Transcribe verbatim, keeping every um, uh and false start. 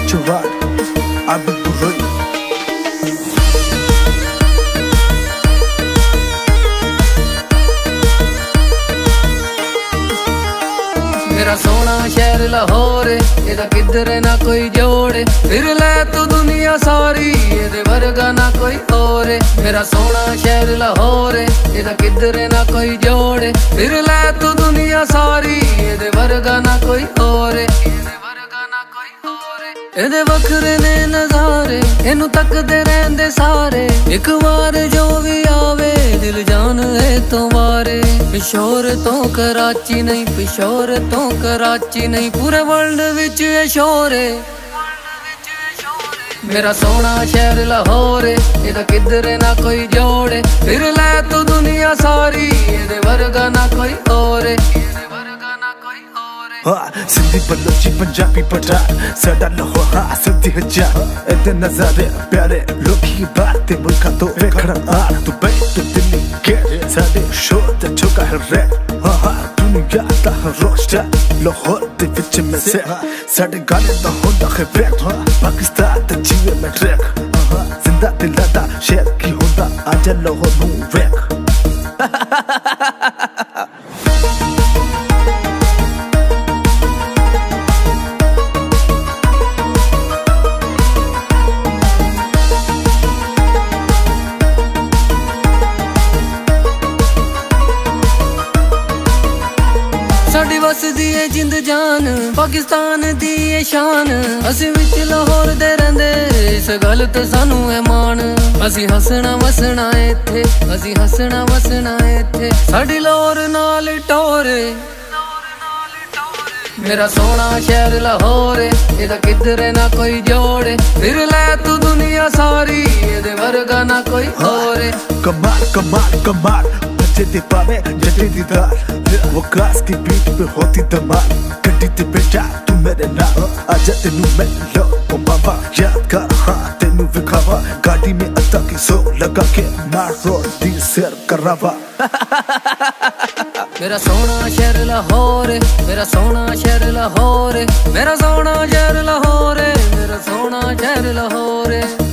catch a ride. I've been great. मेरा सोना शहर लाहौर, एदा किधर ना कोई जोड़े। फिर ले तू दुनिया सारी, एदे वर्गा ना कोई और। मेरा सोना शहर लाहौर, एदा किधर ना कोई जोड़े। फिर ले तू दुनिया सारी, एदे वर्गा ना कोई और। एदे वखरे ने नजारे, इनू तकदे रहंदे सारे। एक बार जो भी आवे दिल जान है तो वारे। पिशोर तो कराची नहीं, पिशोर तो कराची नहीं, पूरे वर्ल्ड विच है शोर है। मेरा सोना शहर लाहौर, एदा किधर ना कोई जोड़े। फिर ले तू दुनिया सारी, एदे वर्गा ना कोई और। सिंधी बलोची पंजाबी पठान, साडा लाहौर हाँ सिंधी हजार। इतने नजारे प्यारे लोकी बातें मुल्का तो वेखण आर। दुबई तो दिल्ली के साडे शोर ते चुका है रैप। हाँ हाँ दुनिया दा रॉकस्टार, लाहौर दे विच में से साडे गाने दा होंदा है ब्रेक। पाकिस्तान ते जीवे में ट्रैक, जिंदा दिला दा शेर की होंदा आजा लाहौर नू रैक। साडी वसदी है जिंद जान, पाकिस्तान दी है शान। असी विच लाहौर दे रहिंदे, इस गल ते सानू है मान। असी हसना वसना इत्थे, असी हसना वसना इत्थे, साडी लाहौर नाल टोरे। मेरा सोना शहर लाहौर, एदा किधर ना कोई जोड़े। फिर ले तू दुनिया सारी, एदे वर्गा ना कोई और। कमाल कमाल कमाल बच्चे पावे जटे दीदार, वो क्लास की बीट पे होती धमाल। गड्डी ते बेटा तू मेरे नाल, आजा तेनू मैं लो ओ मावा। याद कर हाँ तेनू विखावा, गाड़ी में अद्दा की सो लगा के मार रोड दी सैर करावा। मेरा सोना शहर लाहौर, मेरा सोना शहर लाहौर, मेरा सोना शहर लाहौर, मेरा सोना शहर लाहौर।